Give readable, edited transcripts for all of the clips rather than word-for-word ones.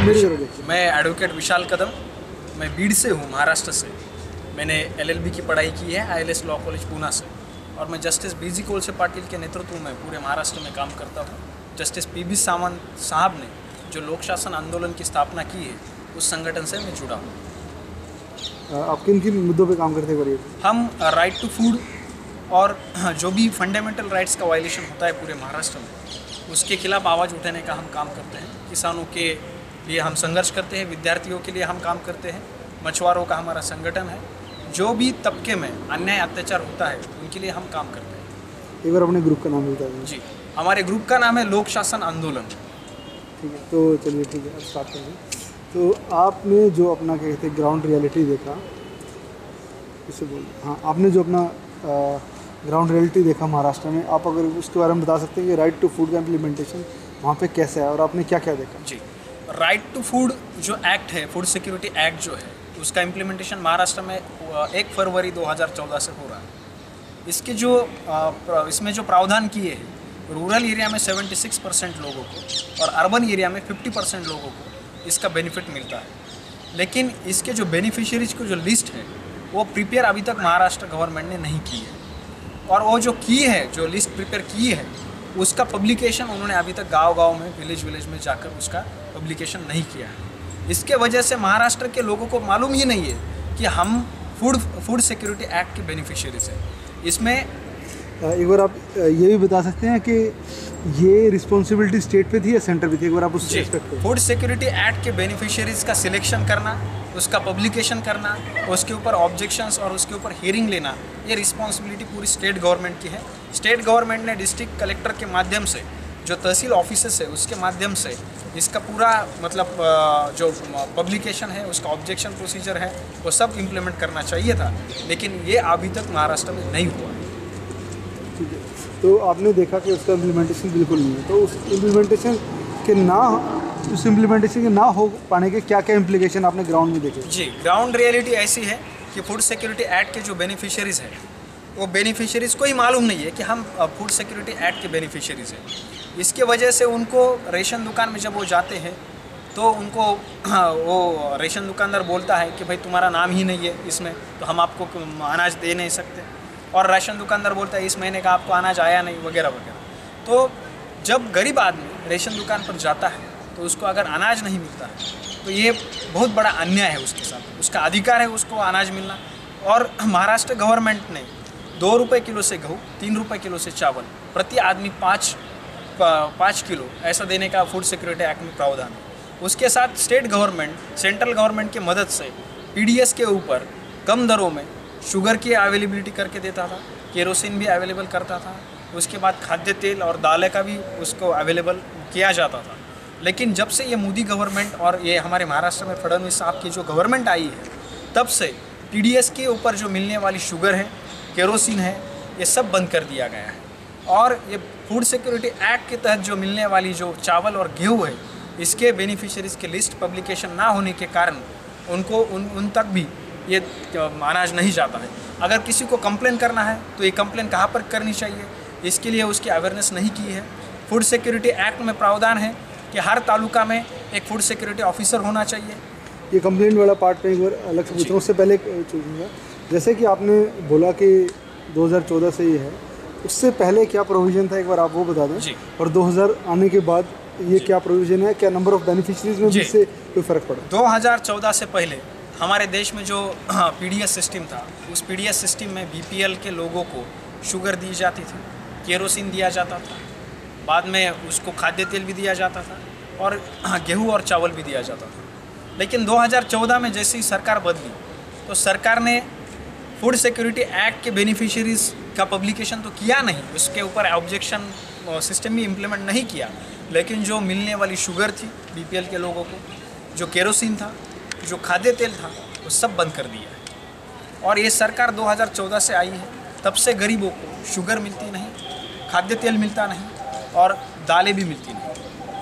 मेरी तरफ देखिए। मैं एडवोकेट विशाल कदम, मैं बीड से हूँ, महाराष्ट्र से। मैंने LLB की पढ़ाई की है ILS लॉ कॉलेज पूना से, और मैं जस्टिस BG कोलसे पाटिल के नेतृत्व में पूरे महाराष्ट्र में काम करता हूँ। जस्टिस PB सावंत साहब ने जो लोक शासन आंदोलन की स्थापना की है, उस संगठन से मैं जुड़ा हूँ। आप किन किन मुद्दों पे काम करते हैं? हम राइट टू फूड और जो भी फंडामेंटल राइट्स का वायलेशन होता है पूरे महाराष्ट्र में, उसके खिलाफ आवाज़ उठाने का हम काम करते हैं। किसानों के लिए हम संघर्ष करते हैं, विद्यार्थियों के लिए हम काम करते हैं, मछुआरों का हमारा संगठन है। जो भी तबके में अन्याय अत्याचार होता है उनके लिए हम काम करते हैं। एक बार अपने ग्रुप का नाम बता दें। जी, हमारे ग्रुप का नाम है लोक शासन आंदोलन। ठीक है, तो चलिए ठीक है, अब स्टार्ट करेंगे। तो आपने जो अपना क्या कहते हैं ग्राउंड रियलिटी देखा, इसे बोल, हाँ, आपने जो अपना ग्राउंड रियलिटी देखा महाराष्ट्र में, आप अगर उसके बारे में बता सकते हैं कि राइट टू फूड का इम्प्लीमेंटेशन वहाँ पे कैसे है और आपने क्या क्या देखा? जी, राइट टू फूड जो एक्ट है, फूड सिक्योरिटी एक्ट जो है, उसका इम्प्लीमेंटेशन महाराष्ट्र में 1 फरवरी 2014 से हो रहा है। इसके जो इसमें जो प्रावधान किए हैं, रूरल एरिया में 76% लोगों को और अर्बन एरिया में 50% लोगों को इसका बेनिफिट मिलता है। लेकिन इसके जो बेनिफिशियरीज की जो लिस्ट है, वो प्रिपेयर अभी तक महाराष्ट्र गवर्नमेंट ने नहीं की है, और वो जो की है, जो लिस्ट प्रिपेयर की है, उसका पब्लिकेशन उन्होंने अभी तक गांव-गांव में, विलेज में जाकर उसका पब्लिकेशन नहीं किया है। इसके वजह से महाराष्ट्र के लोगों को मालूम ही नहीं है कि हम फूड सिक्योरिटी एक्ट के बेनिफिशियरीज हैं। इसमें एक बार आप ये भी बता सकते हैं कि ये रिस्पॉन्सिबिलिटी स्टेट पे थी या सेंटर पे थी? एक बार आप उस एस्पेक्ट पे। फूड सिक्योरिटी एक्ट के बेनिफिशियरीज का सिलेक्शन करना, उसका पब्लिकेशन करना, उसके ऊपर ऑब्जेक्शंस और उसके ऊपर हियरिंग लेना, ये रिस्पॉन्सिबिलिटी पूरी स्टेट गवर्नमेंट की है। स्टेट गवर्नमेंट ने डिस्ट्रिक्ट कलेक्टर के माध्यम से, जो तहसील ऑफिसेस है उसके माध्यम से इसका पूरा मतलब जो पब्लिकेशन है, उसका ऑब्जेक्शन प्रोसीजर है, वो सब इम्प्लीमेंट करना चाहिए था, लेकिन ये अभी तक महाराष्ट्र में नहीं हुआ। ठीक है, तो आपने देखा कि उसका इम्प्लीमेंटेशन बिल्कुल नहीं है, तो उस इम्प्लीमेंटेशन के ना हो पाने के क्या क्या इम्प्लीकेशन आपने ग्राउंड में देखे? जी, ग्राउंड रियलिटी ऐसी है कि फूड सिक्योरिटी एक्ट के जो बेनिफिशियरीज हैं, वो बेनिफिशियरीज को ही मालूम नहीं है कि हम फूड सिक्योरिटी एक्ट के बेनिफिशियरीज हैं। इसके वजह से उनको रेशन दुकान में जब वो जाते हैं, तो उनको वो रेशन दुकानदार बोलता है कि भाई तुम्हारा नाम ही नहीं है इसमें, तो हम आपको अनाज दे नहीं सकते। और राशन दुकानदार बोलता है इस महीने का आपको अनाज आया नहीं, वगैरह वगैरह। तो जब गरीब आदमी रेशन दुकान पर जाता है, तो उसको अगर अनाज नहीं मिलता है, तो ये बहुत बड़ा अन्याय है उसके साथ। उसका अधिकार है उसको अनाज मिलना। और महाराष्ट्र गवर्नमेंट ने 2 रुपये किलो से गेहूँ, 3 रुपये किलो से चावल, प्रति आदमी 5 किलो ऐसा देने का फूड सिक्योरिटी एक्ट में प्रावधान है। उसके साथ स्टेट गवर्नमेंट, सेंट्रल गवर्नमेंट की मदद से PDS के ऊपर कम दरों में शुगर की अवेलेबिलिटी करके देता था, केरोसिन भी अवेलेबल करता था, उसके बाद खाद्य तेल और दालें का भी उसको अवेलेबल किया जाता था। लेकिन जब से ये मोदी गवर्नमेंट और ये हमारे महाराष्ट्र में फडणवीस साहब की जो गवर्नमेंट आई है, तब से TDS के ऊपर जो मिलने वाली शुगर है, केरोसिन है, ये सब बंद कर दिया गया है। और ये फूड सिक्योरिटी एक्ट के तहत जो मिलने वाली जो चावल और गेहूँ है, इसके बेनिफिशियरीज़ की लिस्ट पब्लिकेशन ना होने के कारण उनको उन तक भी ये अनाज नहीं जाता है। अगर किसी को कंप्लेन करना है, तो ये कंप्लेन कहाँ पर करनी चाहिए, इसके लिए उसकी अवेयरनेस नहीं की है। फूड सिक्योरिटी एक्ट में प्रावधान है कि हर तालुका में एक फूड सिक्योरिटी ऑफिसर होना चाहिए। ये कंप्लेंट वाला पार्ट में एक बार अलग से पूछूँ, उससे पहले पूछूँगा, जैसे कि आपने बोला कि 2014 से ये है, उससे पहले क्या प्रोविज़न था, एक बार आप वो बता दें जी। और 2000 आने के बाद ये क्या प्रोविज़न है, क्या नंबर ऑफ बेनिफिशरीज में भी इससे कोई फ़र्क पड़ा? 2014 से पहले हमारे देश में जो PDS सिस्टम था, उस PDS सिस्टम में BPL के लोगों को शुगर दी जाती थी, केरोसिन दिया जाता था, बाद में उसको खाद्य तेल भी दिया जाता था, और गेहूँ और चावल भी दिया जाता था। लेकिन 2014 में जैसे ही सरकार बदली, तो सरकार ने फूड सिक्योरिटी एक्ट के बेनिफिशियरीज़ का पब्लिकेशन तो किया नहीं, उसके ऊपर ऑब्जेक्शन सिस्टम भी इम्प्लीमेंट नहीं किया, लेकिन जो मिलने वाली शुगर थी BPL के लोगों को, जो केरोसिन था, जो खाद्य तेल था, वो सब बंद कर दिया है। और ये सरकार 2014 से आई है, तब से गरीबों को शुगर मिलती नहीं, खाद्य तेल मिलता नहीं और दालें भी मिलती नहीं।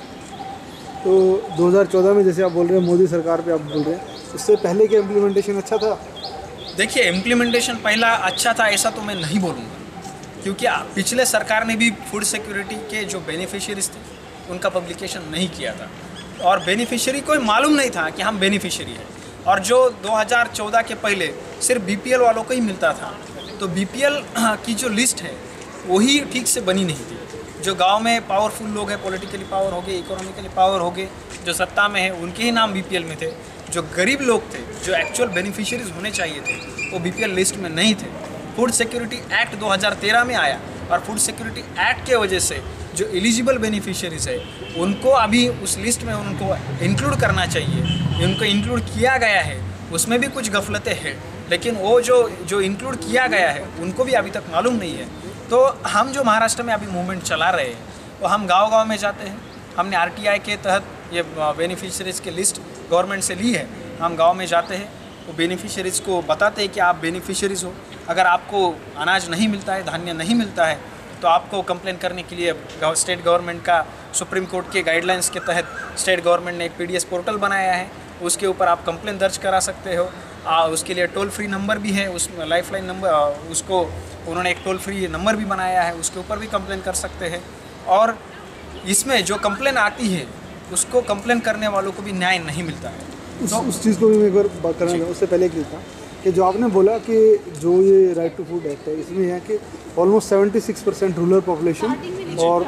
तो 2014 में जैसे आप बोल रहे हैं मोदी सरकार पे आप बोल रहे हैं, उससे पहले क्या इम्प्लीमेंटेशन अच्छा था? देखिए, इम्प्लीमेंटेशन पहला अच्छा था ऐसा तो मैं नहीं बोलूँगा, क्योंकि पिछले सरकार ने भी फूड सिक्योरिटी के जो बेनिफिशियरीज थे उनका पब्लिकेशन नहीं किया था। और बेनिफिशियरी को मालूम नहीं था कि हम बेनिफिशियरी हैं। और जो 2014 के पहले सिर्फ बीपीएल वालों को ही मिलता था, तो बीपीएल की जो लिस्ट है वही ठीक से बनी नहीं थी। जो गांव में पावरफुल लोग हैं, पॉलिटिकली पावर हो गए, इकोनॉमिकली पावर हो गए, जो सत्ता में है, उनके ही नाम बीपीएल में थे। जो गरीब लोग थे, जो एक्चुअल बेनिफिशियरीज होने चाहिए थे, वो बीपीएल लिस्ट में नहीं थे। फूड सिक्योरिटी एक्ट 2013 में आया और फूड सिक्योरिटी एक्ट के वजह से जो एलिजिबल बेनिफिशियरीज है उनको अभी उस लिस्ट में उनको इंक्लूड करना चाहिए। उनको इंक्लूड किया गया है, उसमें भी कुछ गफलतें हैं, लेकिन वो जो इंक्लूड किया गया है उनको भी अभी तक मालूम नहीं है। तो हम जो महाराष्ट्र में अभी मूवमेंट चला रहे हैं, वो हम गांव-गांव में जाते हैं। हमने आरटीआई के तहत ये बेनिफिशियरीज़ की लिस्ट गवर्नमेंट से ली है। हम गांव में जाते हैं, वो बेनिफिशियरीज़ को बताते हैं कि आप बेनिफिशियरीज़ हो। अगर आपको अनाज नहीं मिलता है, धान्य नहीं मिलता है, तो आपको कंप्लेन करने के लिए स्टेट गवर्नमेंट का सुप्रीम कोर्ट के गाइडलाइंस के तहत स्टेट गवर्नमेंट ने एक पीडीएस पोर्टल बनाया है, उसके ऊपर आप कंप्लेन दर्ज करा सकते हो। उसके लिए टोल फ्री नंबर भी है, उसमें लाइफलाइन नंबर, उसको उन्होंने एक टोल फ्री नंबर भी बनाया है, उसके ऊपर भी कंप्लेन कर सकते हैं। और इसमें जो कंप्लेन आती है उसको कंप्लेन करने वालों को भी न्याय नहीं मिलता है। उस चीज़ को भी मैं एक बार बात करना चाहूँ। उससे पहले क्या था कि जो आपने बोला कि जो ये राइट टू फूड एक्ट है, इसमें यह है कि ऑलमोस्ट 76% रूरल पॉपुलेशन और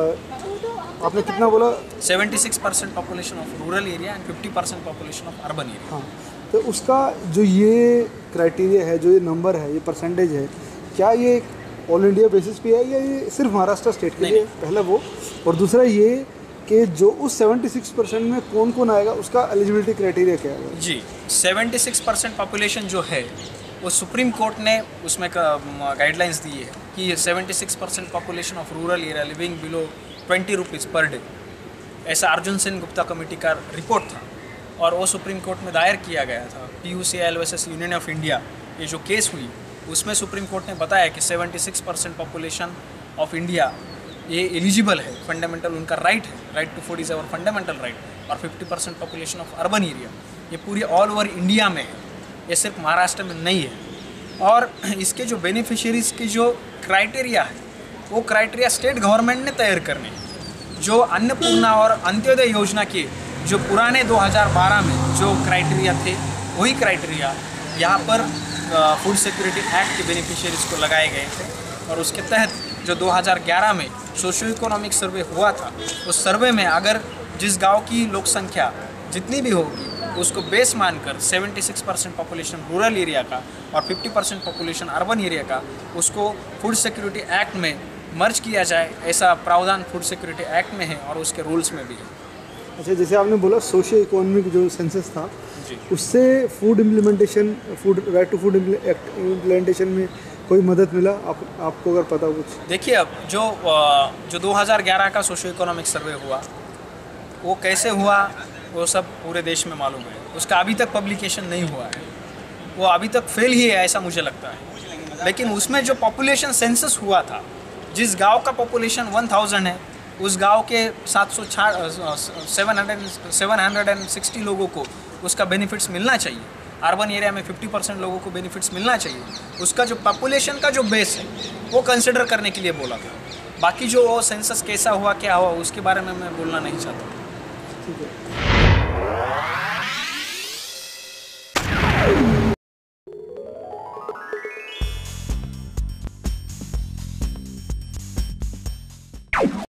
आपने कितना बोला? 76% population of rural area and 50% population of urban area. हाँ, तो उसका जो ये क्राइटेरिया है, जो ये नंबर है, ये परसेंटेज है, क्या ये ऑल इंडिया बेसिस पे है या ये सिर्फ महाराष्ट्र स्टेट के लिए? पहला वो, और दूसरा ये कि जो उस 76% में कौन कौन आएगा, उसका एलिजिबिलिटी क्राइटेरिया क्या है? जी, 76% पॉपुलेशन जो है वो सुप्रीम कोर्ट ने उसमें गाइडलाइंस दी है कि 76% population of rural area living below 20 rupees per day, ऐसा अर्जुन सेन गुप्ता कमेटी का रिपोर्ट था और वो सुप्रीम कोर्ट में दायर किया गया था। PUCIL versus union of India, ये जो केस हुई उसमें सुप्रीम कोर्ट ने बताया कि 76% पॉपुलेशन ऑफ इंडिया ये एलिजिबल है, फंडामेंटल उनका राइट है, right to food is our fundamental right. और 50% पॉपुलेशन ऑफ अर्बन एरिया, ये पूरी ऑल ओवर इंडिया में है, ये सिर्फ महाराष्ट्र में नहीं है। और इसके जो बेनिफिशियरीज़ की जो क्राइटेरिया है, वो क्राइटेरिया स्टेट गवर्नमेंट ने तैयार करने हैं। जो अन्नपूर्णा और अंत्योदय योजना के जो पुराने 2012 में जो क्राइटेरिया थे, वही क्राइटेरिया यहाँ पर फूड सिक्योरिटी एक्ट के बेनिफिशियरीज़ को लगाए गए थे। और उसके तहत जो 2011 में सोशो इकोनॉमिक सर्वे हुआ था, उस सर्वे में अगर जिस गांव की लोक संख्या जितनी भी होगी उसको बेस मानकर 76% पॉपुलेशन रूरल एरिया का और 50% पॉपुलेशन अर्बन एरिया का, उसको फूड सिक्योरिटी एक्ट में मर्ज किया जाए, ऐसा प्रावधान फूड सिक्योरिटी एक्ट में है और उसके रूल्स में भी है। अच्छा, जैसे आपने बोला सोशियो इकोनॉमिक जो सेंसस था, उससे food implementation, food right to food act implementation में कोई मदद मिला आपको अगर पता हो कुछ? देखिए, अब जो 2011 का सोशियो इकोनॉमिक सर्वे हुआ, वो कैसे हुआ वो सब पूरे देश में मालूम है। उसका अभी तक पब्लिकेशन नहीं हुआ है, वो अभी तक फेल ही है ऐसा मुझे लगता है। लेकिन उसमें जो पॉपुलेशन सेंसस हुआ था, जिस गांव का पॉपुलेशन 1000 है, उस गांव के 760 लोगों को उसका बेनिफिट्स मिलना चाहिए। अर्बन एरिया में 50% लोगों को बेनिफिट्स मिलना चाहिए। उसका जो पॉपुलेशन का जो बेस है वो कंसिडर करने के लिए बोला था। बाकी जो वो सेंसस कैसा हुआ, क्या हुआ, उसके बारे में मैं बोलना नहीं चाहता। ठीक है।